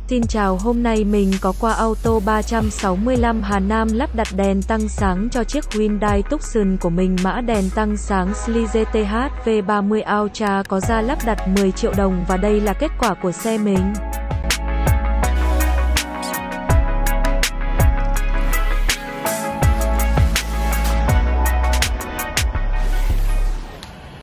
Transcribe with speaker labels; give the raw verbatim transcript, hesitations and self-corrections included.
Speaker 1: Xin chào, hôm nay mình có qua Auto ba sáu lăm Hà Nam lắp đặt đèn tăng sáng cho chiếc Hyundai Tucson của mình. Mã đèn tăng sáng Sly G T H V ba mươi Ultra có giá lắp đặt mười triệu đồng và đây là kết quả của xe mình.